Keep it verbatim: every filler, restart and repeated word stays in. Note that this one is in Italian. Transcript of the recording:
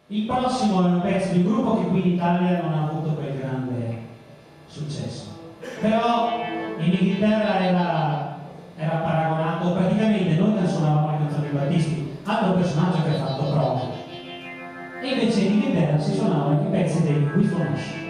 Il prossimo è un pezzo di un gruppo che qui in Italia non ha avuto quel grande successo, però in Inghilterra era, era paragonato, praticamente noi canzonavamo le canzoni di Battisti, altro personaggio che ha fatto prove, e invece in Inghilterra si suonavano i pezzi dei Whistle Nash.